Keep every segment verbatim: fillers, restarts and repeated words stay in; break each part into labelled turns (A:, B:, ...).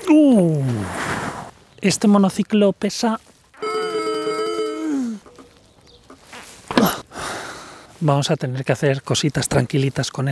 A: Uh, este monociclo pesa... Vamos a tener que hacer cositas tranquilitas con él.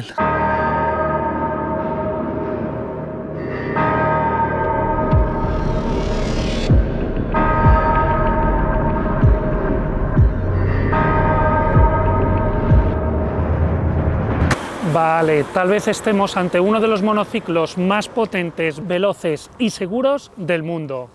A: Vale, tal vez estemos ante uno de los monociclos más potentes, veloces y seguros del mundo.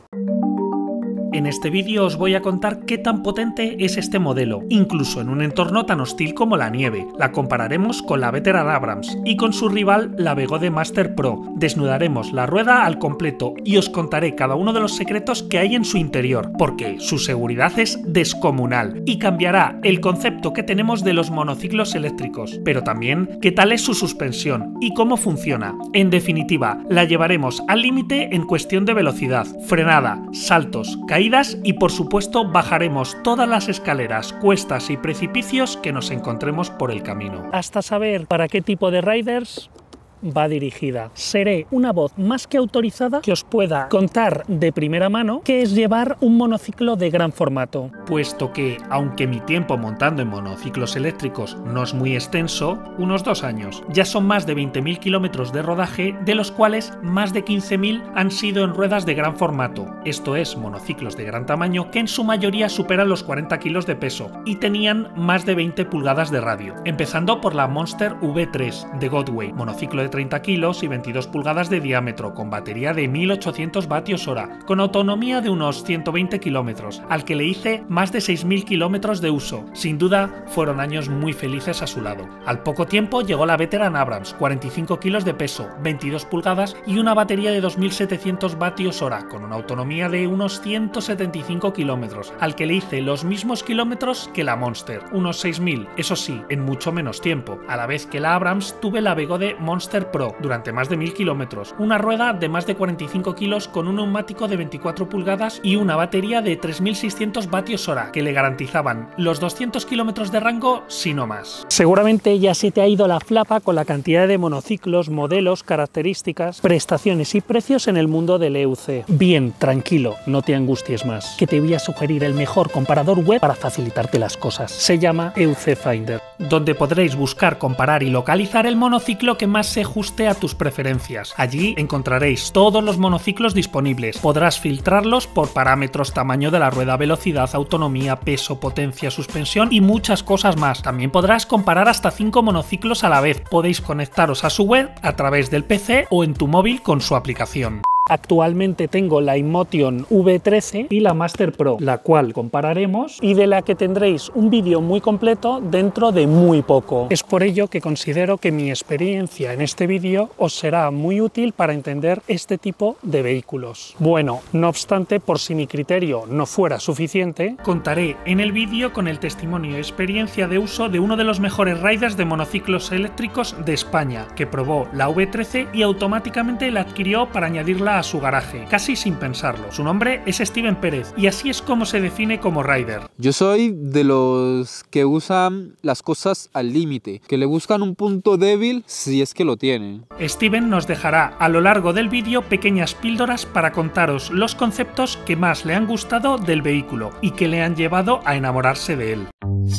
A: En este vídeo os voy a contar qué tan potente es este modelo, incluso en un entorno tan hostil como la nieve. La compararemos con la Veteran Abrams y con su rival la Begode Master Pro. Desnudaremos la rueda al completo y os contaré cada uno de los secretos que hay en su interior, porque su seguridad es descomunal y cambiará el concepto que tenemos de los monociclos eléctricos, pero también qué tal es su suspensión y cómo funciona. En definitiva, la llevaremos al límite en cuestión de velocidad, frenada, saltos, caídas y por supuesto bajaremos todas las escaleras, cuestas y precipicios que nos encontremos por el camino. Hasta saber para qué tipo de riders va dirigida. Seré una voz más que autorizada que os pueda contar de primera mano qué es llevar un monociclo de gran formato. Puesto que, aunque mi tiempo montando en monociclos eléctricos no es muy extenso, unos dos años, ya son más de veinte mil kilómetros de rodaje, de los cuales más de quince mil han sido en ruedas de gran formato, esto es, monociclos de gran tamaño que en su mayoría superan los cuarenta kilos de peso y tenían más de veinte pulgadas de radio, empezando por la Monster V tres de Godway, monociclo de treinta kilos y veintidós pulgadas de diámetro, con batería de mil ochocientos vatios hora, con autonomía de unos ciento veinte kilómetros, al que le hice más de seis mil kilómetros de uso. Sin duda, fueron años muy felices a su lado. Al poco tiempo llegó la Veteran Abrams, cuarenta y cinco kilos de peso, veintidós pulgadas y una batería de dos mil setecientos vatios hora, con una autonomía de unos ciento setenta y cinco kilómetros, al que le hice los mismos kilómetros que la Monster, unos seis mil, eso sí, en mucho menos tiempo. A la vez que la Abrams, tuve la Begode Monster Pro durante más de mil kilómetros, una rueda de más de cuarenta y cinco kilos con un neumático de veinticuatro pulgadas y una batería de tres mil seiscientos vatios hora que le garantizaban los doscientos kilómetros de rango, si no más. Seguramente ya se te ha ido la flapa con la cantidad de monociclos, modelos, características, prestaciones y precios en el mundo del E U C. Bien, tranquilo, no te angusties más, que te voy a sugerir el mejor comparador web para facilitarte las cosas. Se llama E U C Finder, donde podréis buscar, comparar y localizar el monociclo que más se ajuste a tus preferencias. Allí encontraréis todos los monociclos disponibles. Podrás filtrarlos por parámetros, tamaño de la rueda, velocidad, autonomía, peso, potencia, suspensión y muchas cosas más. También podrás comparar hasta cinco monociclos a la vez. Podéis conectaros a su web a través del P C o en tu móvil con su aplicación. Actualmente tengo la InMotion V trece y la Master Pro, la cual compararemos y de la que tendréis un vídeo muy completo dentro de muy poco. Es por ello que considero que mi experiencia en este vídeo os será muy útil para entender este tipo de vehículos. Bueno, no obstante, por si mi criterio no fuera suficiente, contaré en el vídeo con el testimonio y experiencia de uso de uno de los mejores riders de monociclos eléctricos de España, que probó la V trece y automáticamente la adquirió para añadirla a su garaje, casi sin pensarlo. Su nombre es Steven Pérez y así es como se define como rider.
B: Yo soy de los que usan las cosas al límite, que le buscan un punto débil si es que lo tienen.
A: Steven nos dejará a lo largo del vídeo pequeñas píldoras para contaros los conceptos que más le han gustado del vehículo y que le han llevado a enamorarse de él.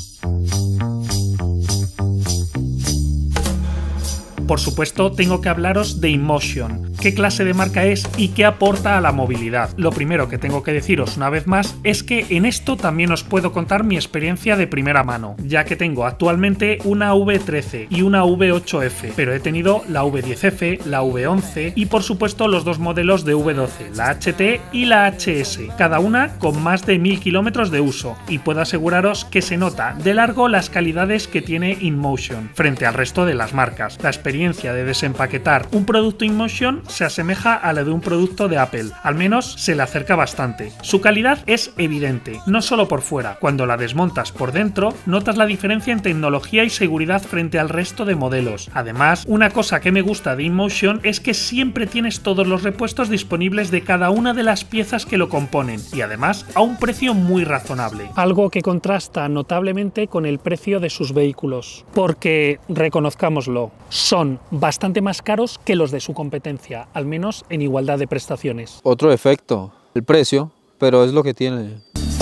A: Por supuesto, tengo que hablaros de InMotion, qué clase de marca es y qué aporta a la movilidad. Lo primero que tengo que deciros una vez más es que en esto también os puedo contar mi experiencia de primera mano, ya que tengo actualmente una V trece y una V ocho F, pero he tenido la V diez F, la V once y por supuesto los dos modelos de V doce, la H T y la H S, cada una con más de mil kilómetros de uso, y puedo aseguraros que se nota de largo las calidades que tiene InMotion frente al resto de las marcas. La experiencia de desempaquetar un producto InMotion se asemeja a la de un producto de Apple, al menos se le acerca bastante. Su calidad es evidente, no solo por fuera. Cuando la desmontas por dentro, notas la diferencia en tecnología y seguridad frente al resto de modelos. Además, una cosa que me gusta de InMotion es que siempre tienes todos los repuestos disponibles de cada una de las piezas que lo componen, y además a un precio muy razonable. Algo que contrasta notablemente con el precio de sus vehículos, porque, reconozcámoslo, son son bastante más caros que los de su competencia, al menos en igualdad de prestaciones.
B: Otro efecto, el precio, pero es lo que tiene.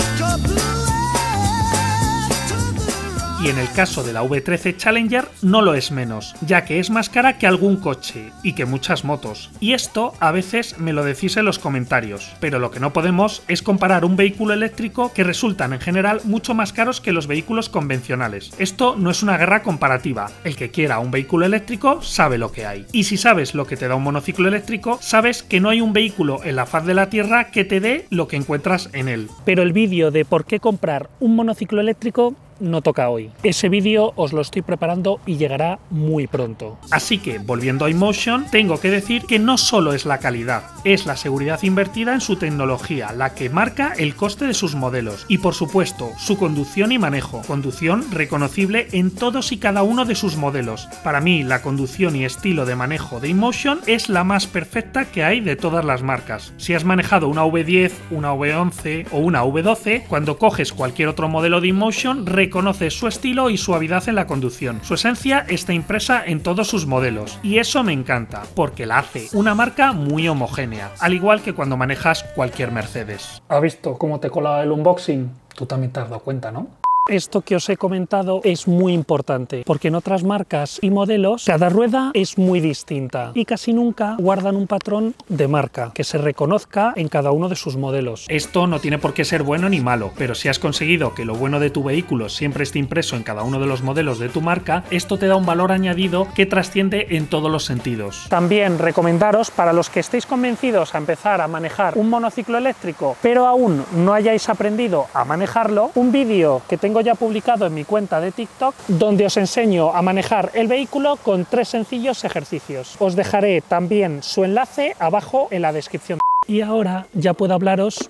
A: Y en el caso de la V trece Challenger no lo es menos, ya que es más cara que algún coche y que muchas motos. Y esto a veces me lo decís en los comentarios, pero lo que no podemos es comparar un vehículo eléctrico que resultan en general mucho más caros que los vehículos convencionales. Esto no es una guerra comparativa, el que quiera un vehículo eléctrico sabe lo que hay. Y si sabes lo que te da un monociclo eléctrico, sabes que no hay un vehículo en la faz de la Tierra que te dé lo que encuentras en él. Pero el vídeo de por qué comprar un monociclo eléctrico no toca hoy. Ese vídeo os lo estoy preparando y llegará muy pronto. Así que, volviendo a iMotion, tengo que decir que no solo es la calidad, es la seguridad invertida en su tecnología la que marca el coste de sus modelos y, por supuesto, su conducción y manejo, conducción reconocible en todos y cada uno de sus modelos. Para mí, la conducción y estilo de manejo de iMotion es la más perfecta que hay de todas las marcas. Si has manejado una V diez, una V once o una V doce, cuando coges cualquier otro modelo de iMotion, reconoces su estilo y suavidad en la conducción. Su esencia está impresa en todos sus modelos y eso me encanta, porque la hace una marca muy homogénea, al igual que cuando manejas cualquier Mercedes. ¿Has visto cómo te colaba el unboxing? Tú también te has dado cuenta, ¿no? Esto que os he comentado es muy importante, porque en otras marcas y modelos cada rueda es muy distinta y casi nunca guardan un patrón de marca que se reconozca en cada uno de sus modelos. Esto no tiene por qué ser bueno ni malo, pero si has conseguido que lo bueno de tu vehículo siempre esté impreso en cada uno de los modelos de tu marca, esto te da un valor añadido que trasciende en todos los sentidos. También recomendaros, para los que estéis convencidos a empezar a manejar un monociclo eléctrico, pero aún no hayáis aprendido a manejarlo, un vídeo que tengo Tengo ya publicado en mi cuenta de TikTok donde os enseño a manejar el vehículo con tres sencillos ejercicios. Os dejaré también su enlace abajo en la descripción. Y ahora ya puedo hablaros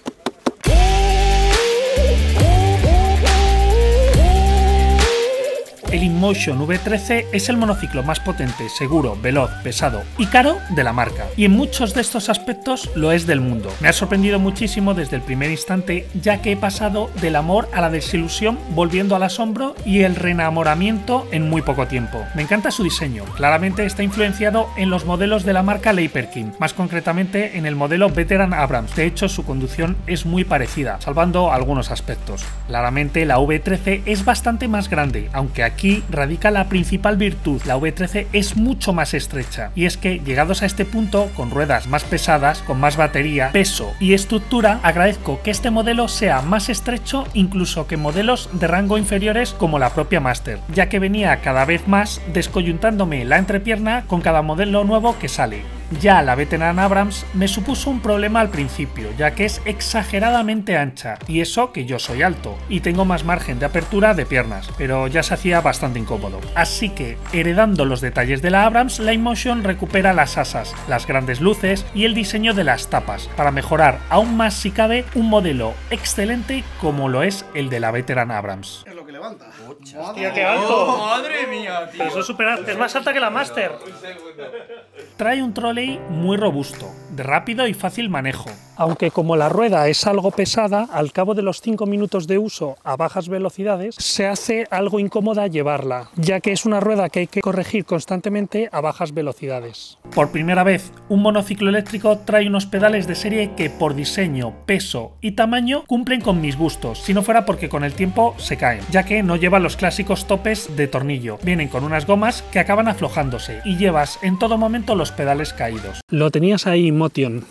A: el InMotion V trece es el monociclo más potente, seguro, veloz, pesado y caro de la marca. Y en muchos de estos aspectos lo es del mundo. Me ha sorprendido muchísimo desde el primer instante, ya que he pasado del amor a la desilusión, volviendo al asombro y el reenamoramiento en muy poco tiempo. Me encanta su diseño. Claramente está influenciado en los modelos de la marca Leiperking, más concretamente en el modelo Veteran Abrams. De hecho, su conducción es muy parecida, salvando algunos aspectos. Claramente la V trece es bastante más grande, aunque aquí Aquí radica la principal virtud. La V trece es mucho más estrecha, y es que llegados a este punto, con ruedas más pesadas, con más batería, peso y estructura, agradezco que este modelo sea más estrecho incluso que modelos de rango inferiores como la propia Master, ya que venía cada vez más descoyuntándome la entrepierna con cada modelo nuevo que sale. Ya la Veteran Abrams me supuso un problema al principio, ya que es exageradamente ancha, y eso que yo soy alto, y tengo más margen de apertura de piernas, pero ya se hacía bastante incómodo. Así que, heredando los detalles de la Abrams, la iMotion recupera las asas, las grandes luces y el diseño de las tapas, para mejorar aún más si cabe un modelo excelente como lo es el de la Veteran Abrams.
C: Es lo que levanta.
A: ¡Hostia, qué alto!
C: Oh, ¡madre mía, tío!
A: Pero eso es súper alto, es más alta que la Master. Trae un trolley muy robusto, de rápido y fácil manejo. Aunque como la rueda es algo pesada, al cabo de los cinco minutos de uso a bajas velocidades, se hace algo incómoda llevarla, ya que es una rueda que hay que corregir constantemente a bajas velocidades. Por primera vez, un monociclo eléctrico trae unos pedales de serie que por diseño, peso y tamaño cumplen con mis gustos, si no fuera porque con el tiempo se caen, ya que no llevan los clásicos topes de tornillo, vienen con unas gomas que acaban aflojándose y llevas en todo momento los pedales caídos. Lo tenías ahí, Motion.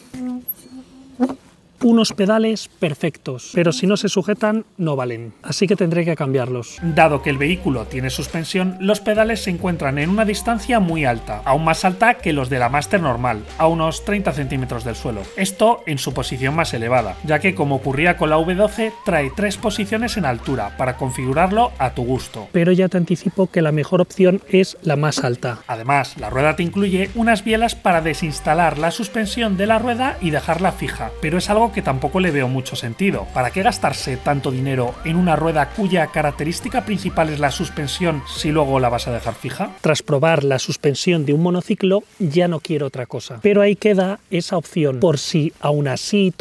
A: Unos pedales perfectos, pero si no se sujetan no valen, así que tendré que cambiarlos. Dado que el vehículo tiene suspensión, los pedales se encuentran en una distancia muy alta, aún más alta que los de la Master normal, a unos treinta centímetros del suelo. Esto en su posición más elevada, ya que como ocurría con la V doce, trae tres posiciones en altura para configurarlo a tu gusto. Pero ya te anticipo que la mejor opción es la más alta. Además, la rueda te incluye unas bielas para desinstalar la suspensión de la rueda y dejarla fija, pero es algo que tampoco le veo mucho sentido. ¿Para qué gastarse tanto dinero en una rueda cuya característica principal es la suspensión si luego la vas a dejar fija? Tras probar la suspensión de un monociclo, ya no quiero otra cosa. Pero ahí queda esa opción, por si aún así y todo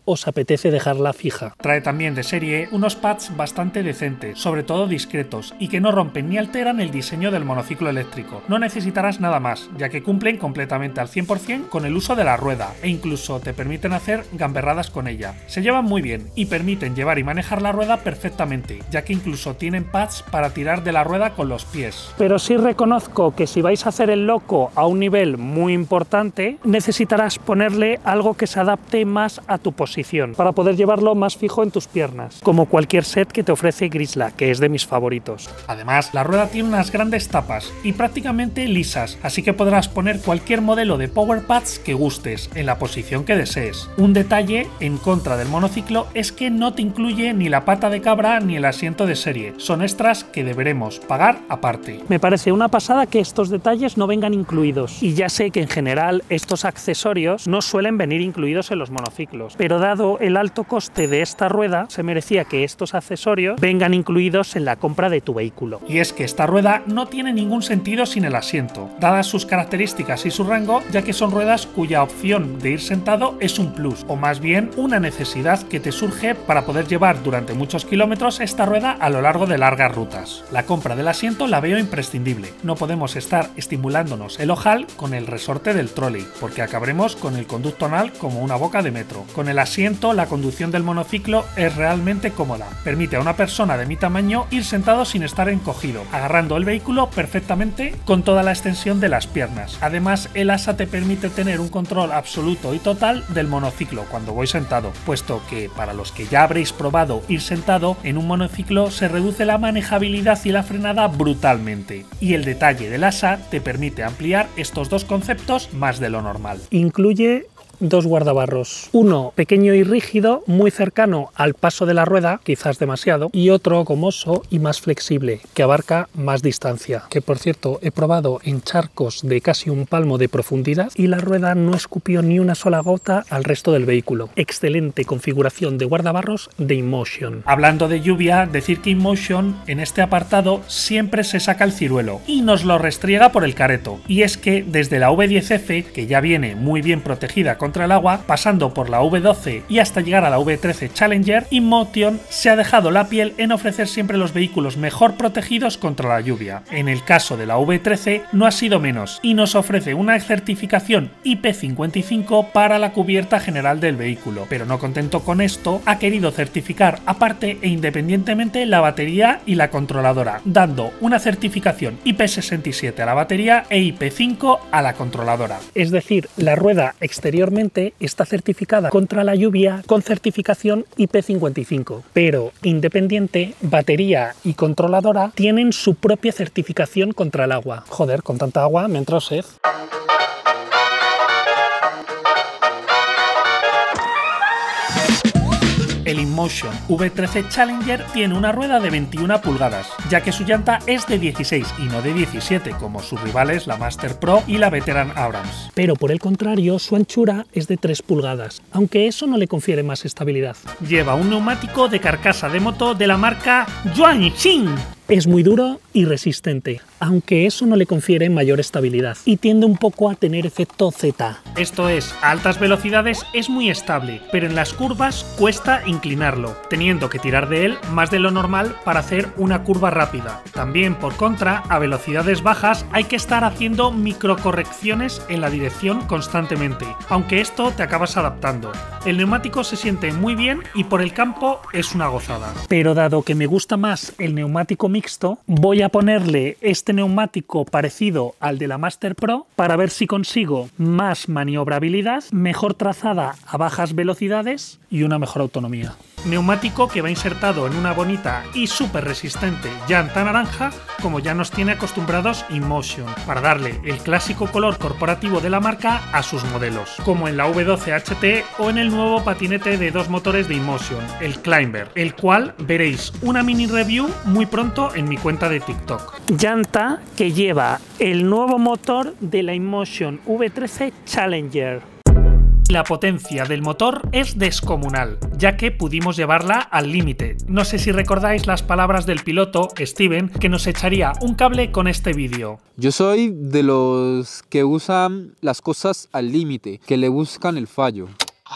A: os apetece dejarla fija. Trae también de serie unos pads bastante decentes, sobre todo discretos, y que no rompen ni alteran el diseño del monociclo eléctrico. No necesitarás nada más, ya que cumplen completamente al cien por cien con el uso de la rueda, e incluso te permiten hacer gamberradas con ella. Se llevan muy bien y permiten llevar y manejar la rueda perfectamente, ya que incluso tienen pads para tirar de la rueda con los pies. Pero sí reconozco que si vais a hacer el loco a un nivel muy importante, necesitarás ponerle algo que se adapte más a tu posición, para poder llevarlo más fijo en tus piernas, como cualquier set que te ofrece Grisla, que es de mis favoritos. Además, la rueda tiene unas grandes tapas y prácticamente lisas, así que podrás poner cualquier modelo de power pads que gustes, en la posición que desees. Un detalle en contra del monociclo es que no te incluye ni la pata de cabra ni el asiento de serie, son extras que deberemos pagar aparte. Me parece una pasada que estos detalles no vengan incluidos, y ya sé que en general estos accesorios no suelen venir incluidos en los monociclos, pero dado el alto coste de esta rueda, se merecía que estos accesorios vengan incluidos en la compra de tu vehículo. Y es que esta rueda no tiene ningún sentido sin el asiento, dadas sus características y su rango, ya que son ruedas cuya opción de ir sentado es un plus, o más bien una necesidad que te surge para poder llevar durante muchos kilómetros esta rueda a lo largo de largas rutas. La compra del asiento la veo imprescindible, no podemos estar estimulándonos el ojal con el resorte del trolley, porque acabaremos con el conducto anal como una boca de metro. Con el asiento, la conducción del monociclo es realmente cómoda, permite a una persona de mi tamaño ir sentado sin estar encogido, agarrando el vehículo perfectamente con toda la extensión de las piernas. Además, el asa te permite tener un control absoluto y total del monociclo cuando voy sentado, puesto que para los que ya habréis probado ir sentado en un monociclo se reduce la manejabilidad y la frenada brutalmente, y el detalle del asa te permite ampliar estos dos conceptos más de lo normal. Incluye dos guardabarros, uno pequeño y rígido, muy cercano al paso de la rueda, quizás demasiado, y otro gomoso y más flexible, que abarca más distancia, que por cierto he probado en charcos de casi un palmo de profundidad y la rueda no escupió ni una sola gota al resto del vehículo. Excelente configuración de guardabarros de InMotion. Hablando de lluvia, decir que InMotion en este apartado siempre se saca el ciruelo y nos lo restriega por el careto, y es que desde la V diez F, que ya viene muy bien protegida contra el agua, pasando por la V doce y hasta llegar a la V trece Challenger, InMotion se ha dejado la piel en ofrecer siempre los vehículos mejor protegidos contra la lluvia. En el caso de la V trece no ha sido menos, y nos ofrece una certificación I P cincuenta y cinco para la cubierta general del vehículo, pero no contento con esto, ha querido certificar aparte e independientemente la batería y la controladora, dando una certificación I P sesenta y siete a la batería e I P cinco a la controladora. Es decir, la rueda exteriormente está certificada contra la lluvia con certificación I P cincuenta y cinco, pero independiente, batería y controladora tienen su propia certificación contra el agua. Joder, con tanta agua me entra sed. El InMotion V trece Challenger tiene una rueda de veintiuna pulgadas, ya que su llanta es de dieciséis y no de diecisiete, como sus rivales la Master Pro y la Veteran Abrams. Pero por el contrario, su anchura es de tres pulgadas, aunque eso no le confiere más estabilidad. Lleva un neumático de carcasa de moto de la marca Yuanxing. Es muy duro y resistente, aunque eso no le confiere mayor estabilidad, y tiende un poco a tener efecto Z. Esto es, a altas velocidades es muy estable, pero en las curvas cuesta inclinarlo, teniendo que tirar de él más de lo normal para hacer una curva rápida. También, por contra, a velocidades bajas hay que estar haciendo microcorrecciones en la dirección constantemente, aunque esto te acabas adaptando. El neumático se siente muy bien y por el campo es una gozada. Pero dado que me gusta más el neumático mixto, voy a ponerle este neumático parecido al de la Master Pro para ver si consigo más maniobrabilidad, mejor trazada a bajas velocidades y una mejor autonomía. Neumático que va insertado en una bonita y súper resistente llanta naranja, como ya nos tiene acostumbrados InMotion, para darle el clásico color corporativo de la marca a sus modelos, como en la V doce H T o en el nuevo patinete de dos motores de InMotion, el Climber, el cual veréis una mini review muy pronto en mi cuenta de TikTok. Llanta que lleva el nuevo motor de la InMotion V trece Challenger. La potencia del motor es descomunal, ya que pudimos llevarla al límite. No sé si recordáis las palabras del piloto, Steven, que nos echaría un cable con este vídeo.
B: Yo soy de los que usan las cosas al límite, que le buscan el fallo.
A: Joder,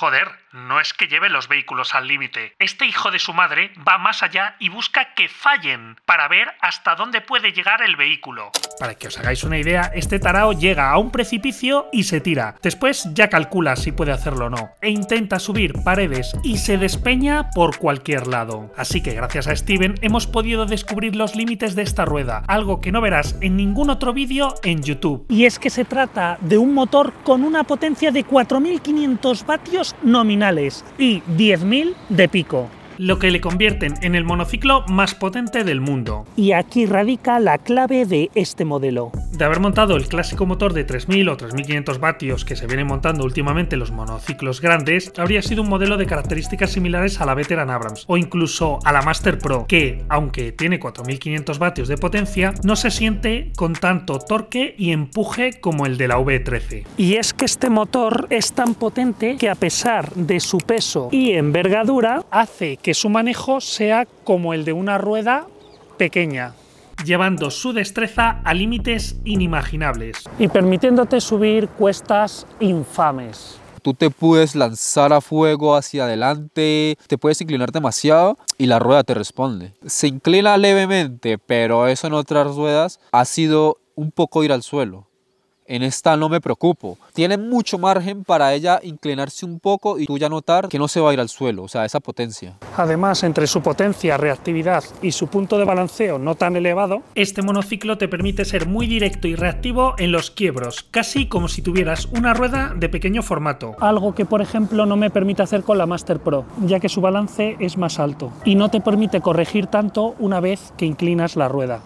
A: no es que lleve los vehículos al límite. Este hijo de su madre va más allá y busca que fallen para ver hasta dónde puede llegar el vehículo. Para que os hagáis una idea, este tarao llega a un precipicio y se tira. Después ya calcula si puede hacerlo o no. E intenta subir paredes y se despeña por cualquier lado. Así que gracias a Steven hemos podido descubrir los límites de esta rueda, algo que no verás en ningún otro vídeo en YouTube. Y es que se trata de un motor con una potencia de cuatro mil quinientos vatios nominales y diez mil de pico, lo que le convierten en el monociclo más potente del mundo. Y aquí radica la clave de este modelo. De haber montado el clásico motor de tres mil o tres mil quinientos vatios que se vienen montando últimamente los monociclos grandes, habría sido un modelo de características similares a la Veteran Abrams o incluso a la Master Pro, que, aunque tiene cuatro mil quinientos vatios de potencia, no se siente con tanto torque y empuje como el de la V trece. Y es que este motor es tan potente que, a pesar de su peso y envergadura, hace que que su manejo sea como el de una rueda pequeña, llevando su destreza a límites inimaginables y permitiéndote subir cuestas infames.
B: Tú te puedes lanzar a fuego hacia adelante, te puedes inclinar demasiado y la rueda te responde. Se inclina levemente, pero eso en otras ruedas ha sido un poco ir al suelo. En esta no me preocupo. Tiene mucho margen para ella inclinarse un poco y tú ya notar que no se va a ir al suelo, o sea, esa potencia.
A: Además, entre su potencia, reactividad y su punto de balanceo no tan elevado, este monociclo te permite ser muy directo y reactivo en los quiebros, casi como si tuvieras una rueda de pequeño formato. Algo que, por ejemplo, no me permite hacer con la Master Pro, ya que su balance es más alto y no te permite corregir tanto una vez que inclinas la rueda.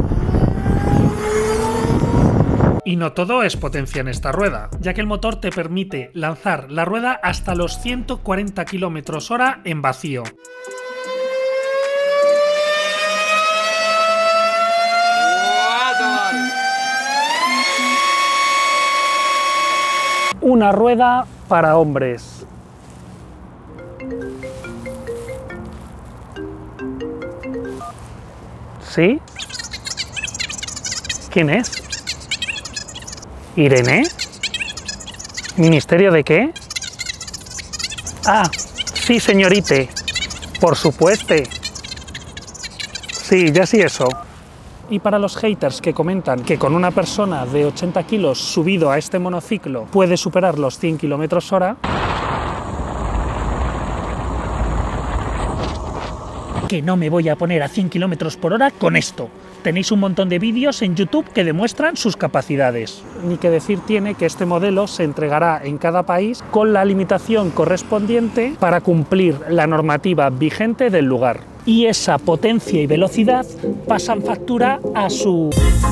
A: Y no todo es potencia en esta rueda, ya que el motor te permite lanzar la rueda hasta los ciento cuarenta kilómetros hora en vacío. Una rueda para hombres. ¿Sí? ¿Quién es? ¿Irene? ¿Ministerio de qué? Ah, sí, señorite. Por supuesto. Sí, ya sí eso. Y para los haters que comentan que con una persona de ochenta kilos subido a este monociclo puede superar los cien kilómetros hora, que no me voy a poner a cien kilómetros por hora con esto. Tenéis un montón de vídeos en YouTube que demuestran sus capacidades. Ni que decir tiene que este modelo se entregará en cada país con la limitación correspondiente para cumplir la normativa vigente del lugar. Y esa potencia y velocidad pasan factura a su...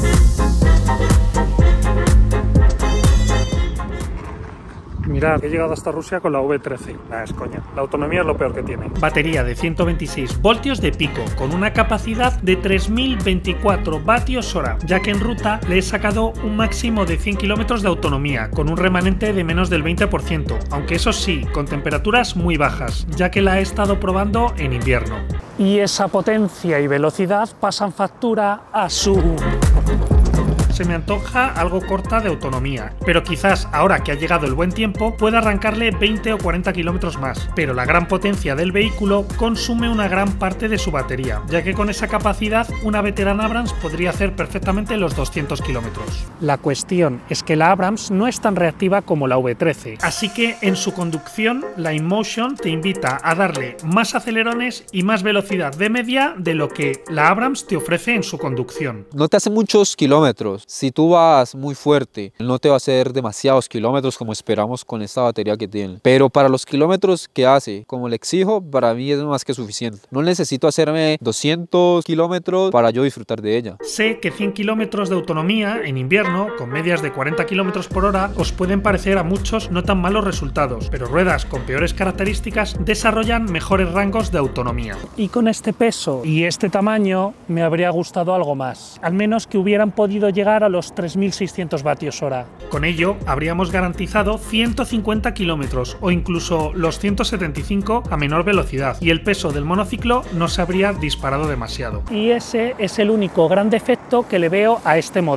A: Mirad, he llegado hasta Rusia con la V trece. Ah, es coña. La autonomía es lo peor que tiene. Batería de ciento veintiséis voltios de pico, con una capacidad de tres mil veinticuatro vatios hora, ya que en ruta le he sacado un máximo de cien kilómetros de autonomía, con un remanente de menos del veinte por ciento, aunque eso sí, con temperaturas muy bajas, ya que la he estado probando en invierno. Y esa potencia y velocidad pasan factura a su... Se me antoja algo corta de autonomía, pero quizás ahora que ha llegado el buen tiempo pueda arrancarle veinte o cuarenta kilómetros más, pero la gran potencia del vehículo consume una gran parte de su batería, ya que con esa capacidad una Veteran Abrams podría hacer perfectamente los doscientos kilómetros. La cuestión es que la Abrams no es tan reactiva como la V trece, así que en su conducción la InMotion te invita a darle más acelerones y más velocidad de media de lo que la Abrams te ofrece en su conducción.
B: No te hace muchos kilómetros. Si tú vas muy fuerte, no te va a hacer demasiados kilómetros como esperamos con esta batería que tiene. Pero para los kilómetros que hace, como le exijo, para mí es más que suficiente. No necesito hacerme doscientos kilómetros para yo disfrutar de ella.
A: Sé que cien kilómetros de autonomía en invierno, con medias de cuarenta kilómetros por hora, os pueden parecer a muchos no tan malos resultados, pero ruedas con peores características desarrollan mejores rangos de autonomía. Y con este peso y este tamaño me habría gustado algo más. Al menos que hubieran podido llegar a los tres mil seiscientos vatios hora. Con ello habríamos garantizado ciento cincuenta kilómetros o incluso los ciento setenta y cinco a menor velocidad, y el peso del monociclo no se habría disparado demasiado. Y ese es el único gran defecto que le veo a este modelo.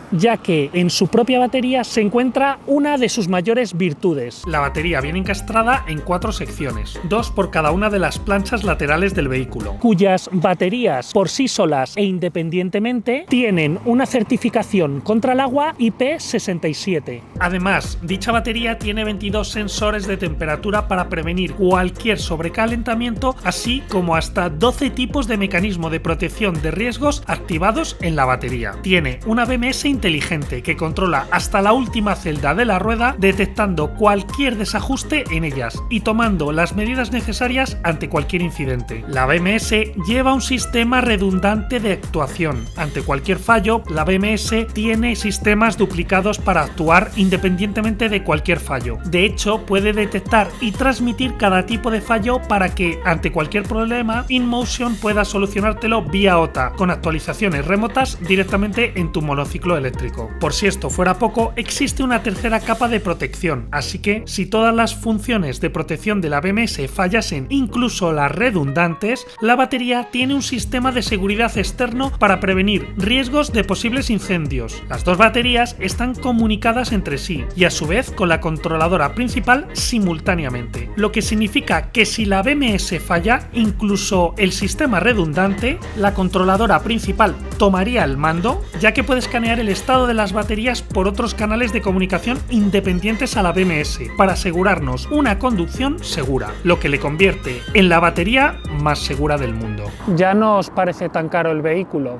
A: ya que en su propia batería se encuentra una de sus mayores virtudes. La batería viene encastrada en cuatro secciones, dos por cada una de las planchas laterales del vehículo, cuyas baterías por sí solas e independientemente tienen una certificación contra el agua I P sesenta y siete. Además, dicha batería tiene veintidós sensores de temperatura para prevenir cualquier sobrecalentamiento, así como hasta doce tipos de mecanismo de protección de riesgos activados en la batería. Tiene una B M S inteligente que controla hasta la última celda de la rueda, detectando cualquier desajuste en ellas y tomando las medidas necesarias ante cualquier incidente. La B M S lleva un sistema redundante de actuación. Ante cualquier fallo, la B M S tiene sistemas duplicados para actuar independientemente de cualquier fallo. De hecho, puede detectar y transmitir cada tipo de fallo para que, ante cualquier problema, InMotion pueda solucionártelo vía O T A, con actualizaciones remotas directamente en tu monociclo eléctrico. Por si esto fuera poco, existe una tercera capa de protección, así que si todas las funciones de protección de la B M S fallasen, incluso las redundantes, la batería tiene un sistema de seguridad externo para prevenir riesgos de posibles incendios. Las dos baterías están comunicadas entre sí y a su vez con la controladora principal simultáneamente, lo que significa que si la B M S falla, incluso el sistema redundante, la controladora principal tomaría el mando, ya que puede escanear el estado de las baterías por otros canales de comunicación independientes a la B M S para asegurarnos una conducción segura, lo que le convierte en la batería más segura del mundo. Ya no os parece tan caro el vehículo,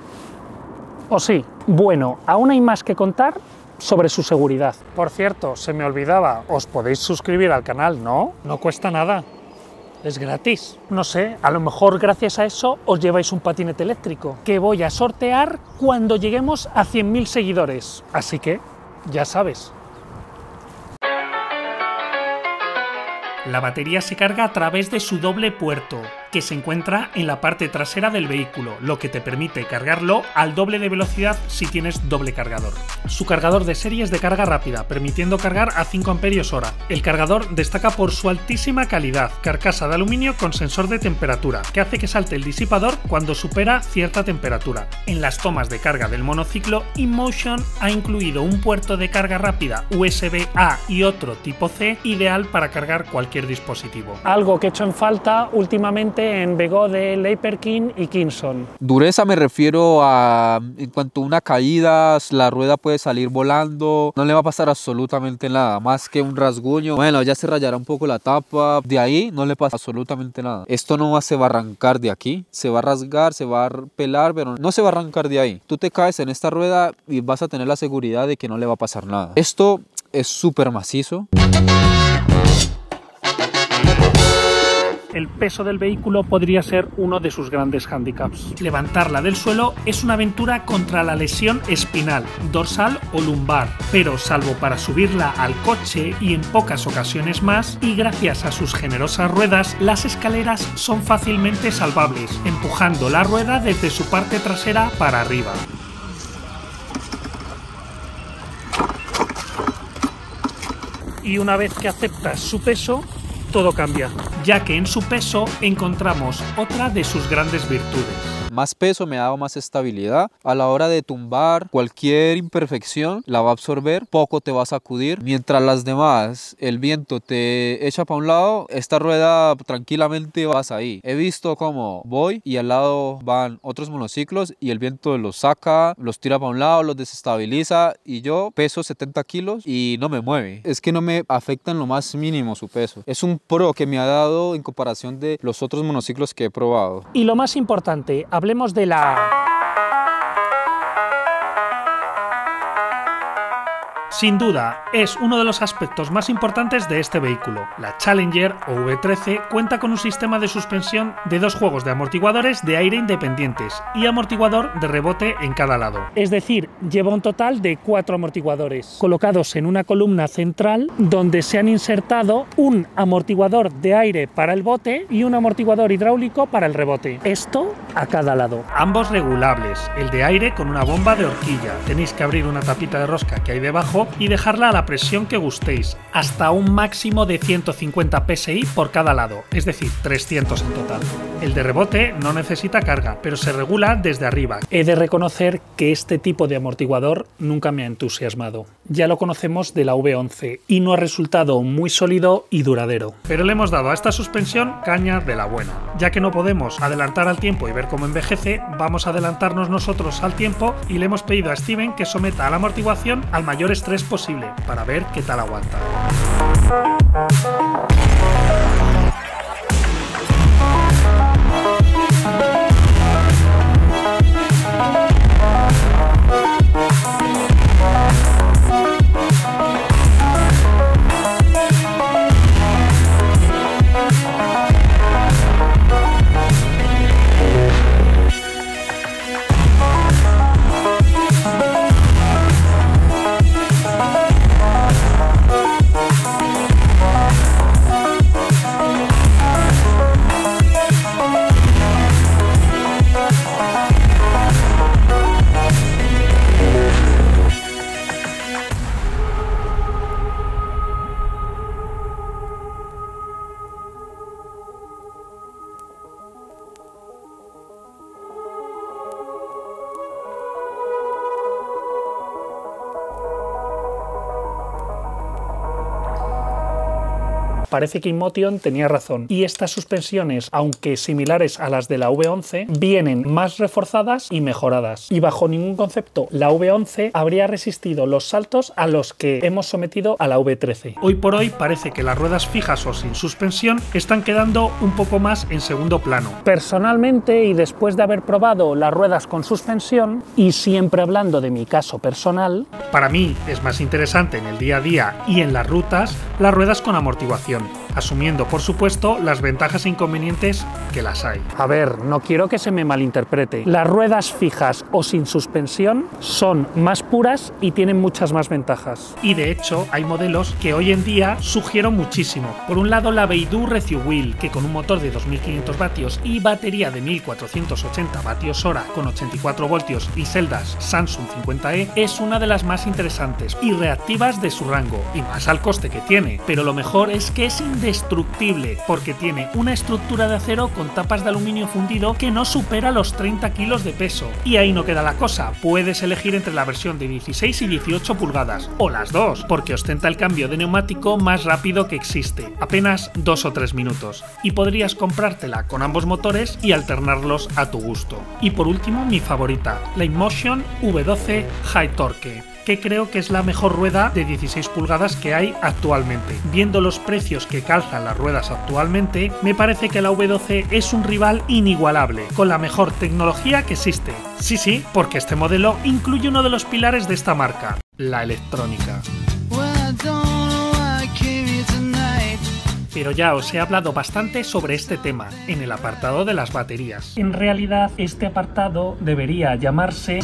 A: ¿o sí? Bueno, aún hay más que contar sobre su seguridad. Por cierto, se me olvidaba, os podéis suscribir al canal, ¿no? No cuesta nada. Es gratis. No sé, a lo mejor gracias a eso os lleváis un patinete eléctrico, que voy a sortear cuando lleguemos a cien mil seguidores. Así que, ya sabes. La batería se carga a través de su doble puerto, que se encuentra en la parte trasera del vehículo, lo que te permite cargarlo al doble de velocidad si tienes doble cargador. Su cargador de serie es de carga rápida, permitiendo cargar a cinco amperios hora. El cargador destaca por su altísima calidad, carcasa de aluminio con sensor de temperatura, que hace que salte el disipador cuando supera cierta temperatura. En las tomas de carga del monociclo, InMotion ha incluido un puerto de carga rápida U S B A y otro tipo C, ideal para cargar cualquier dispositivo. Algo que he hecho en falta últimamente en Begode, Leiperkin y Kinson.
B: Dureza me refiero a en cuanto a una caída, la rueda puede salir volando, no le va a pasar absolutamente nada, más que un rasguño. Bueno, ya se rayará un poco la tapa, de ahí no le pasa absolutamente nada. Esto no se va a arrancar de aquí, se va a rasgar, se va a pelar, pero no se va a arrancar de ahí. Tú te caes en esta rueda y vas a tener la seguridad de que no le va a pasar nada. Esto es súper macizo.
A: El peso del vehículo podría ser uno de sus grandes hándicaps. Levantarla del suelo es una aventura contra la lesión espinal, dorsal o lumbar, pero salvo para subirla al coche y en pocas ocasiones más, y gracias a sus generosas ruedas, las escaleras son fácilmente salvables, empujando la rueda desde su parte trasera para arriba. Y una vez que aceptas su peso, todo cambia, ya que en su peso encontramos otra de sus grandes virtudes.
B: Más peso me ha dado más estabilidad. A la hora de tumbar, cualquier imperfección la va a absorber, poco te va a sacudir. Mientras las demás, el viento te echa para un lado, esta rueda tranquilamente vas ahí. He visto cómo voy y al lado van otros monociclos y el viento los saca, los tira para un lado, los desestabiliza y yo peso setenta kilos y no me mueve. Es que no me afecta en lo más mínimo su peso. Es un pro que me ha dado en comparación de los otros monociclos que he probado.
A: Y lo más importante, hablemos de la... Sin duda, es uno de los aspectos más importantes de este vehículo. La Challenger o V trece cuenta con un sistema de suspensión de dos juegos de amortiguadores de aire independientes y amortiguador de rebote en cada lado. Es decir, lleva un total de cuatro amortiguadores, colocados en una columna central donde se han insertado un amortiguador de aire para el bote y un amortiguador hidráulico para el rebote. Esto a cada lado. Ambos regulables, el de aire con una bomba de horquilla. Tenéis que abrir una tapita de rosca que hay debajo modo y dejarla a la presión que gustéis, hasta un máximo de ciento cincuenta P S I por cada lado, es decir, trescientos en total. El de rebote no necesita carga, pero se regula desde arriba. He de reconocer que este tipo de amortiguador nunca me ha entusiasmado. Ya lo conocemos de la V once y no ha resultado muy sólido y duradero. Pero le hemos dado a esta suspensión caña de la buena. Ya que no podemos adelantar al tiempo y ver cómo envejece, vamos a adelantarnos nosotros al tiempo y le hemos pedido a Steven que someta a la amortiguación al mayor estrés posible para ver qué tal aguanta. Parece que InMotion tenía razón y estas suspensiones, aunque similares a las de la V once, vienen más reforzadas y mejoradas. Y bajo ningún concepto la V once habría resistido los saltos a los que hemos sometido a la V trece. Hoy por hoy parece que las ruedas fijas o sin suspensión están quedando un poco más en segundo plano. Personalmente, y después de haber probado las ruedas con suspensión, y siempre hablando de mi caso personal, para mí es más interesante en el día a día y en las rutas las ruedas con amortiguación, asumiendo por supuesto las ventajas e inconvenientes que las hay. A ver, no quiero que se me malinterprete. Las ruedas fijas o sin suspensión son más puras y tienen muchas más ventajas. Y de hecho hay modelos que hoy en día sugiero muchísimo. Por un lado la Beidou Refuel, que con un motor de dos mil quinientos vatios y batería de mil cuatrocientos ochenta vatios hora con ochenta y cuatro voltios y celdas Samsung cincuenta E, es una de las más interesantes y reactivas de su rango, y más al coste que tiene. Pero lo mejor es que es indestructible, porque tiene una estructura de acero con tapas de aluminio fundido que no supera los treinta kilos de peso. Y ahí no queda la cosa, puedes elegir entre la versión de dieciséis y dieciocho pulgadas, o las dos, porque ostenta el cambio de neumático más rápido que existe, apenas dos o tres minutos, y podrías comprártela con ambos motores y alternarlos a tu gusto. Y por último, mi favorita, la InMotion V doce High Torque, que creo que es la mejor rueda de dieciséis pulgadas que hay actualmente. Viendo los precios que calzan las ruedas actualmente, me parece que la V doce es un rival inigualable, con la mejor tecnología que existe. Sí, sí, porque este modelo incluye uno de los pilares de esta marca, la electrónica. Pero ya os he hablado bastante sobre este tema en el apartado de las baterías. En realidad, este apartado debería llamarse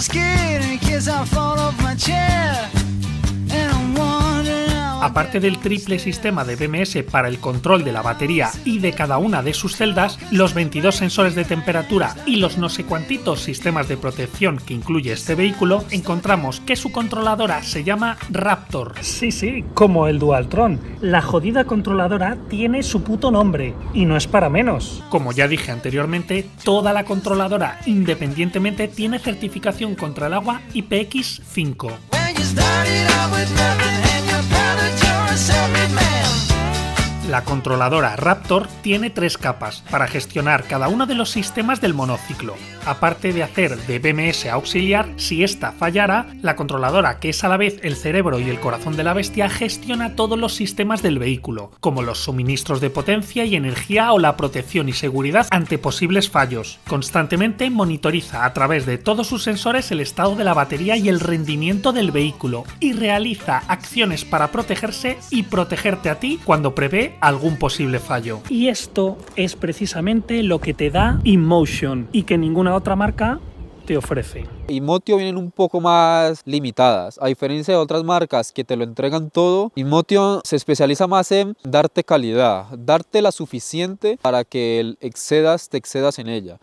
A: Aparte del triple sistema de B M S para el control de la batería y de cada una de sus celdas, los veintidós sensores de temperatura y los no sé cuantitos sistemas de protección que incluye este vehículo, encontramos que su controladora se llama Raptor. Sí, sí, como el Dualtron. La jodida controladora tiene su puto nombre, y no es para menos. Como ya dije anteriormente, toda la controladora, independientemente, tiene certificación contra el agua I P X cinco. La controladora Raptor tiene tres capas para gestionar cada uno de los sistemas del monociclo. Aparte de hacer de B M S auxiliar, si esta fallara, la controladora, que es a la vez el cerebro y el corazón de la bestia, gestiona todos los sistemas del vehículo, como los suministros de potencia y energía o la protección y seguridad ante posibles fallos. Constantemente monitoriza a través de todos sus sensores el estado de la batería y el rendimiento del vehículo, y realiza acciones para protegerse y protegerte a ti cuando prevé algún posible fallo. Y esto es precisamente lo que te da InMotion y que ninguna otra marca te ofrece.
B: Inmotio vienen un poco más limitadas, a diferencia de otras marcas que te lo entregan todo. Inmotio se especializa más en darte calidad, darte la suficiente para que excedas, te excedas en ella.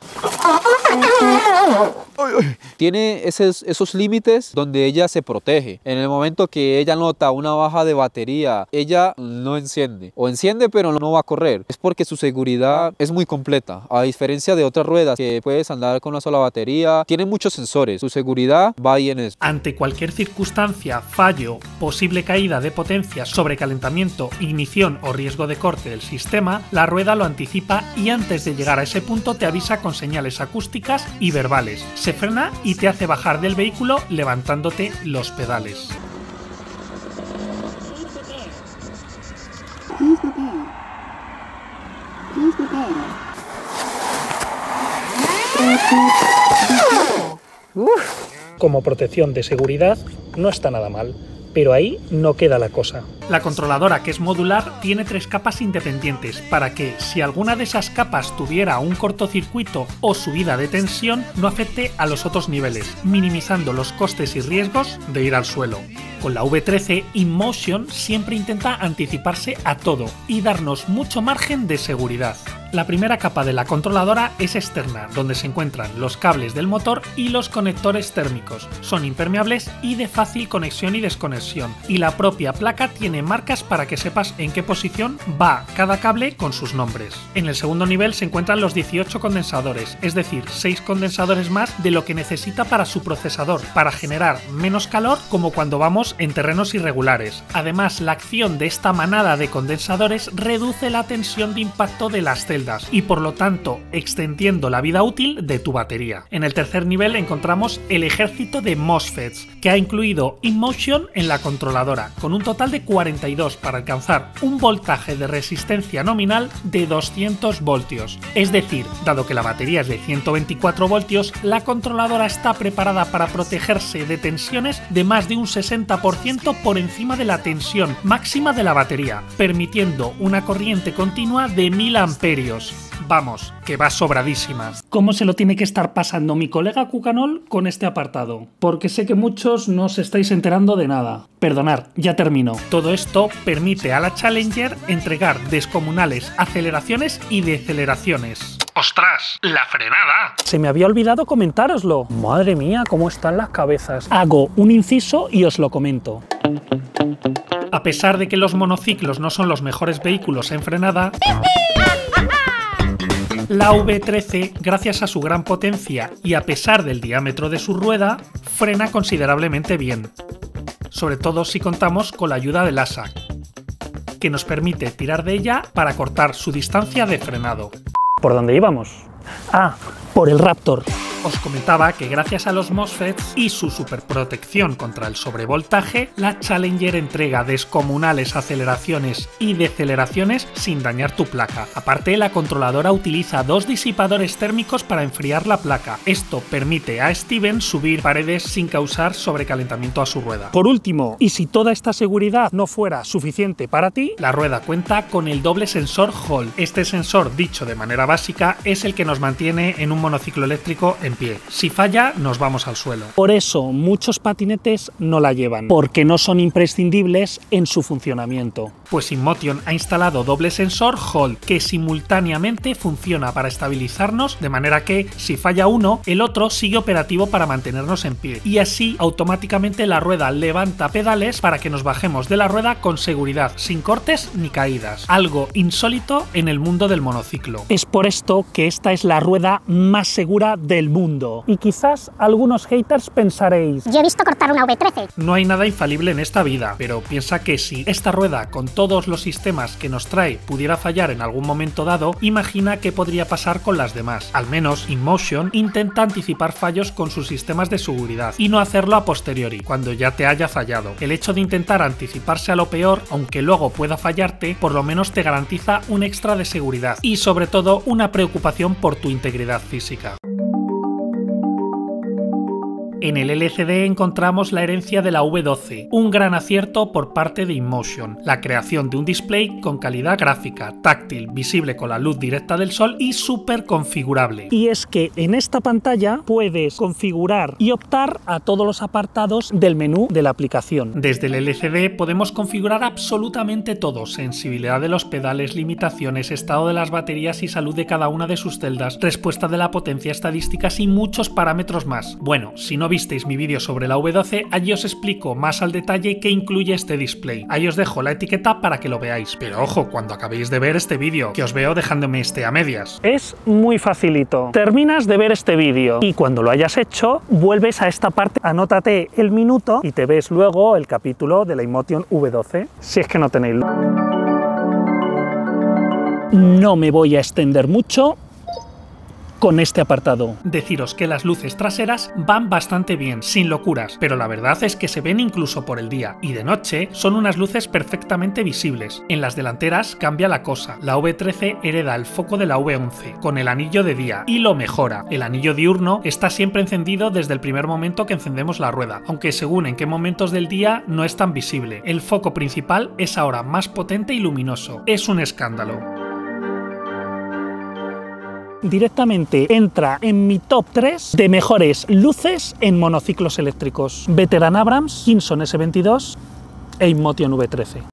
B: Tiene esos, esos límites donde ella se protege. En el momento que ella nota una baja de batería, ella no enciende, o enciende pero no va a correr. Es porque su seguridad es muy completa, a diferencia de otras ruedas que puedes andar con una sola batería. Tiene muchos sensores, su seguridad va ahí en eso.
A: Ante cualquier circunstancia, fallo, posible caída de potencia, sobrecalentamiento, ignición o riesgo de corte del sistema, la rueda lo anticipa y antes de llegar a ese punto te avisa con señales acústicas y verbales. Se frena y te hace bajar del vehículo levantándote los pedales. Como protección de seguridad no está nada mal, pero ahí no queda la cosa. La controladora, que es modular, tiene tres capas independientes para que, si alguna de esas capas tuviera un cortocircuito o subida de tensión, no afecte a los otros niveles, minimizando los costes y riesgos de ir al suelo. Con la V trece, InMotion siempre intenta anticiparse a todo y darnos mucho margen de seguridad. La primera capa de la controladora es externa, donde se encuentran los cables del motor y los conectores térmicos. Son impermeables y de fácil conexión y desconexión, y la propia placa tiene marcas para que sepas en qué posición va cada cable con sus nombres. En el segundo nivel se encuentran los dieciocho condensadores, es decir, seis condensadores más de lo que necesita para su procesador, para generar menos calor como cuando vamos en terrenos irregulares. Además, la acción de esta manada de condensadores reduce la tensión de impacto de las celdas y por lo tanto extendiendo la vida útil de tu batería. En el tercer nivel encontramos el ejército de MOSFETs que ha incluido InMotion en la controladora, con un total de cuarenta y dos para alcanzar un voltaje de resistencia nominal de doscientos voltios. Es decir, dado que la batería es de ciento veinticuatro voltios, la controladora está preparada para protegerse de tensiones de más de un sesenta por ciento por encima de la tensión máxima de la batería, permitiendo una corriente continua de mil amperios. Vamos, que va sobradísima. ¿Cómo se lo tiene que estar pasando mi colega Cucanol con este apartado? Porque sé que muchos no os estáis enterando de nada. Perdonad, ya termino. Todo esto permite a la Challenger entregar descomunales aceleraciones y deceleraciones. ¡Ostras! ¡La frenada! Se me había olvidado comentároslo. Madre mía, cómo están las cabezas. Hago un inciso y os lo comento. A pesar de que los monociclos no son los mejores vehículos en frenada, la V trece, gracias a su gran potencia y a pesar del diámetro de su rueda, frena considerablemente bien, sobre todo si contamos con la ayuda del A S A C, que nos permite tirar de ella para cortar su distancia de frenado. ¿Por dónde íbamos? Ah, por el Raptor. Os comentaba que gracias a los MOSFETs y su superprotección contra el sobrevoltaje, la Challenger entrega descomunales aceleraciones y deceleraciones sin dañar tu placa. Aparte, la controladora utiliza dos disipadores térmicos para enfriar la placa. Esto permite a Steven subir paredes sin causar sobrecalentamiento a su rueda. Por último, y si toda esta seguridad no fuera suficiente para ti, la rueda cuenta con el doble sensor Hall. Este sensor, dicho de manera básica, es el que nos mantiene en un monociclo eléctrico en pie. Si falla, nos vamos al suelo. Por eso muchos patinetes no la llevan, porque no son imprescindibles en su funcionamiento. Pues InMotion ha instalado doble sensor Hall, que simultáneamente funciona para estabilizarnos, de manera que si falla uno, el otro sigue operativo para mantenernos en pie. Y así automáticamente la rueda levanta pedales para que nos bajemos de la rueda con seguridad, sin cortes ni caídas. Algo insólito en el mundo del monociclo. Es por esto que esta es la rueda más segura del mundo. Y quizás algunos haters pensaréis:
C: yo he visto cortar una V trece.
A: No hay nada infalible en esta vida, pero piensa que si esta rueda con todos los sistemas que nos trae pudiera fallar en algún momento dado, imagina qué podría pasar con las demás. Al menos InMotion intenta anticipar fallos con sus sistemas de seguridad y no hacerlo a posteriori, cuando ya te haya fallado. El hecho de intentar anticiparse a lo peor, aunque luego pueda fallarte, por lo menos te garantiza un extra de seguridad y sobre todo una preocupación por tu integridad física. En el L C D encontramos la herencia de la V doce, un gran acierto por parte de InMotion, la creación de un display con calidad gráfica, táctil, visible con la luz directa del sol y súper configurable. Y es que en esta pantalla puedes configurar y optar a todos los apartados del menú de la aplicación. Desde el L C D podemos configurar absolutamente todo: sensibilidad de los pedales, limitaciones, estado de las baterías y salud de cada una de sus celdas, respuesta de la potencia, estadísticas y muchos parámetros más. Bueno, si no visteis mi vídeo sobre la V doce, allí os explico más al detalle qué incluye este display. Ahí os dejo la etiqueta para que lo veáis. Pero ojo, cuando acabéis de ver este vídeo, que os veo dejándome este a medias. Es muy facilito. Terminas de ver este vídeo y cuando lo hayas hecho, vuelves a esta parte, anótate el minuto y te ves luego el capítulo de la InMotion V doce. Si es que no tenéis. No me voy a extender mucho con este apartado. Deciros que las luces traseras van bastante bien, sin locuras, pero la verdad es que se ven incluso por el día, y de noche son unas luces perfectamente visibles. En las delanteras cambia la cosa. La V trece hereda el foco de la V once, con el anillo de día, y lo mejora. El anillo diurno está siempre encendido desde el primer momento que encendemos la rueda, aunque según en qué momentos del día no es tan visible. El foco principal es ahora más potente y luminoso. Es un escándalo. Directamente entra en mi top tres de mejores luces en monociclos eléctricos: Veteran Abrams, Kinson S veintidós e InMotion V trece.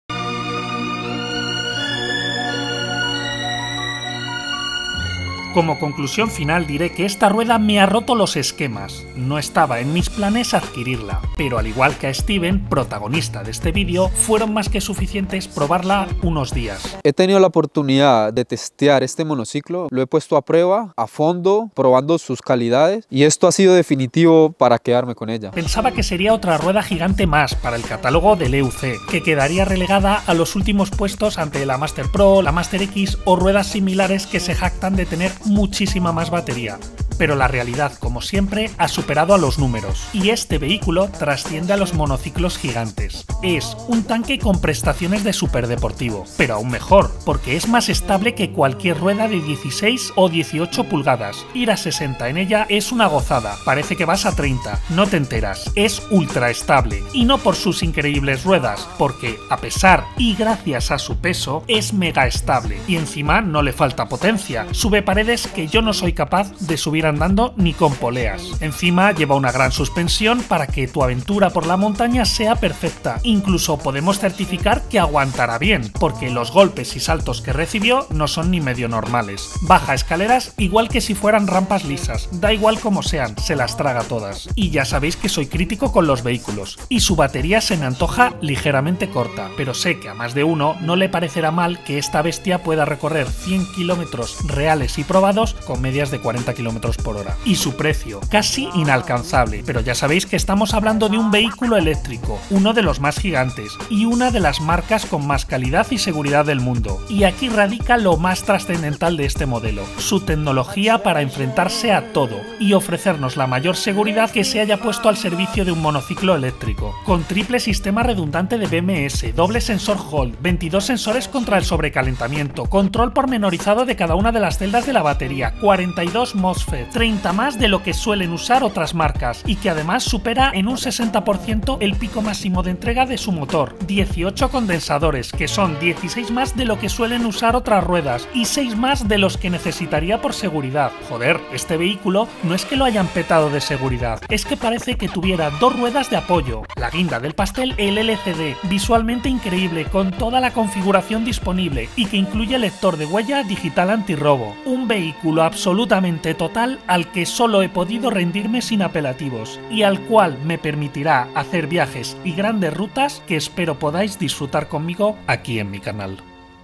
A: Como conclusión final diré que esta rueda me ha roto los esquemas. No estaba en mis planes adquirirla, pero al igual que a Steven, protagonista de este vídeo, fueron más que suficientes probarla unos días.
B: He tenido la oportunidad de testear este monociclo, lo he puesto a prueba, a fondo, probando sus calidades, y esto ha sido definitivo para quedarme con ella.
A: Pensaba que sería otra rueda gigante más para el catálogo del E U C, que quedaría relegada a los últimos puestos ante la Master Pro, la Master X o ruedas similares que se jactan de tener muchísima más batería. Pero la realidad, como siempre, ha superado a los números, y este vehículo trasciende a los monociclos gigantes. Es un tanque con prestaciones de superdeportivo, pero aún mejor, porque es más estable que cualquier rueda de dieciséis o dieciocho pulgadas. Ir a sesenta en ella es una gozada, parece que vas a treinta, no te enteras, es ultra estable, y no por sus increíbles ruedas, porque a pesar y gracias a su peso, es mega estable, y encima no le falta potencia, sube paredes que yo no soy capaz de subir andando ni con poleas. Encima lleva una gran suspensión para que tu aventura por la montaña sea perfecta. Incluso podemos certificar que aguantará bien, porque los golpes y saltos que recibió no son ni medio normales. Baja escaleras igual que si fueran rampas lisas, da igual como sean, se las traga todas. Y ya sabéis que soy crítico con los vehículos, y su batería se me antoja ligeramente corta, pero sé que a más de uno no le parecerá mal que esta bestia pueda recorrer cien kilómetros reales y probados con medias de cuarenta kilómetros por hora. Y su precio, casi inalcanzable, pero ya sabéis que estamos hablando de un vehículo eléctrico, uno de los más gigantes, y una de las marcas con más calidad y seguridad del mundo. Y aquí radica lo más trascendental de este modelo, su tecnología para enfrentarse a todo, y ofrecernos la mayor seguridad que se haya puesto al servicio de un monociclo eléctrico. Con triple sistema redundante de B M S, doble sensor Hall, veintidós sensores contra el sobrecalentamiento, control pormenorizado de cada una de las celdas de la batería, cuarenta y dos MOSFET, treinta más de lo que suelen usar otras marcas, y que además supera en un sesenta por ciento el pico máximo de entrega de su motor, dieciocho condensadores, que son dieciséis más de lo que suelen usar otras ruedas, y seis más de los que necesitaría por seguridad. Joder, este vehículo no es que lo hayan petado de seguridad, es que parece que tuviera dos ruedas de apoyo. La guinda del pastel, el L C D, visualmente increíble, con toda la configuración disponible, y que incluye lector de huella digital antirrobo. Un vehículo absolutamente total al que solo he podido rendirme sin apelativos, y al cual me permitirá hacer viajes y grandes rutas que espero podáis disfrutar conmigo aquí en mi canal.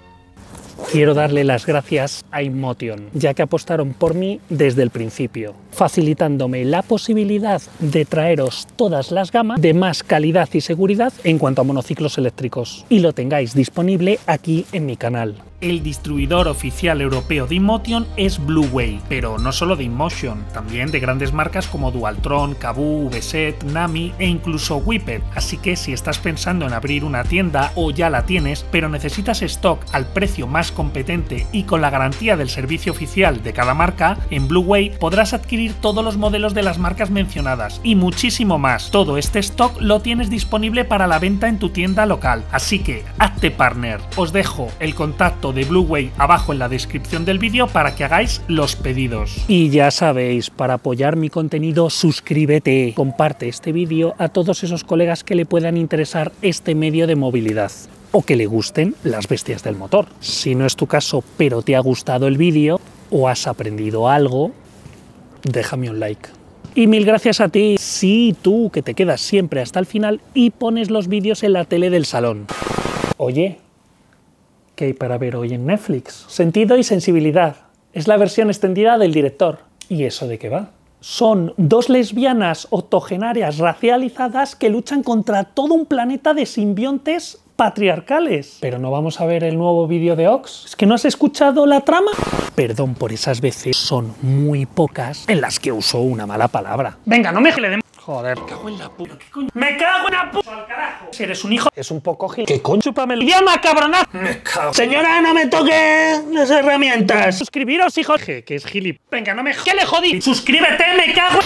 A: Quiero darle las gracias a InMotion, ya que apostaron por mí desde el principio, facilitándome la posibilidad de traeros todas las gamas de más calidad y seguridad en cuanto a monociclos eléctricos, y lo tengáis disponible aquí en mi canal. el distribuidor oficial europeo de InMotion es Blueway, pero no solo de InMotion, también de grandes marcas como Dualtron, Kaboo, Veset, Nami e incluso Whippet, así que si estás pensando en abrir una tienda o ya la tienes, pero necesitas stock al precio más competente y con la garantía del servicio oficial de cada marca, en Blueway podrás adquirir todos los modelos de las marcas mencionadas y muchísimo más. Todo este stock lo tienes disponible para la venta en tu tienda local, así que hazte partner. Os dejo el contacto de Blueway abajo en la descripción del vídeo para que hagáis los pedidos. Y ya sabéis, para apoyar mi contenido, suscríbete, comparte este vídeo a todos esos colegas que le puedan interesar este medio de movilidad o que le gusten las bestias del motor. Si no es tu caso, pero te ha gustado el vídeo o has aprendido algo, déjame un like. Y mil gracias a ti, sí, tú, que te quedas siempre hasta el final y pones los vídeos en la tele del salón. Oye, ¿qué hay para ver hoy en Netflix? Sentido y sensibilidad. Es la versión extendida del director. ¿Y eso de qué va? Son dos lesbianas octogenarias racializadas que luchan contra todo un planeta de simbiontes patriarcales. Pero no vamos a ver el nuevo vídeo de Ox. ¿Es que no has escuchado la trama? Perdón por esas veces, son muy pocas en las que uso una mala palabra. Venga, no me le den. Joder, me cago en la puta. ¿Qué coño? Me cago en la puta. Al carajo. Si eres un hijo, es un poco gil. ¿Qué coño? Chúpame el llama, cabrona. Me cago. Señora, no me toque las herramientas. Suscribiros, hijo. Que es gilip. Venga, no me. ¿Qué le jodí? Suscríbete, me cago.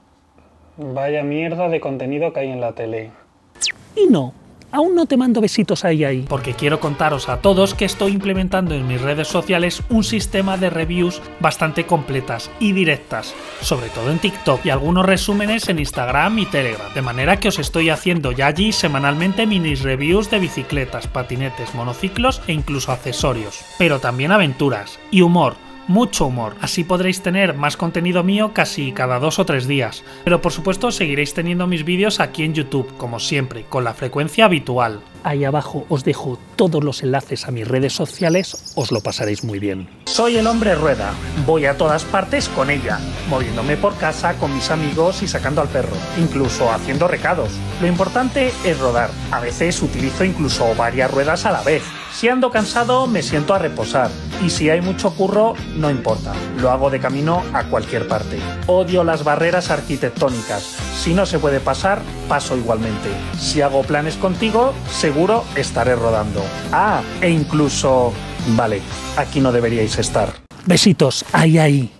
A: Vaya mierda de contenido que hay en la tele. Y no. Aún no te mando besitos ahí ahí, porque quiero contaros a todos que estoy implementando en mis redes sociales un sistema de reviews bastante completas y directas, sobre todo en TikTok y algunos resúmenes en Instagram y Telegram, de manera que os estoy haciendo ya allí semanalmente mini reviews de bicicletas, patinetes, monociclos e incluso accesorios, pero también aventuras y humor. Mucho humor, así podréis tener más contenido mío casi cada dos o tres días, pero por supuesto seguiréis teniendo mis vídeos aquí en YouTube, como siempre, con la frecuencia habitual. Ahí abajo os dejo todos los enlaces a mis redes sociales, os lo pasaréis muy bien. Soy el hombre rueda, voy a todas partes con ella, moviéndome por casa con mis amigos y sacando al perro, incluso haciendo recados. Lo importante es rodar, a veces utilizo incluso varias ruedas a la vez. Si ando cansado me siento a reposar y si hay mucho curro no importa, lo hago de camino a cualquier parte. Odio las barreras arquitectónicas, si no se puede pasar, paso igualmente. Si hago planes contigo, seguro estaré rodando. Ah, e incluso... Vale, aquí no deberíais estar. Besitos, ahí ahí.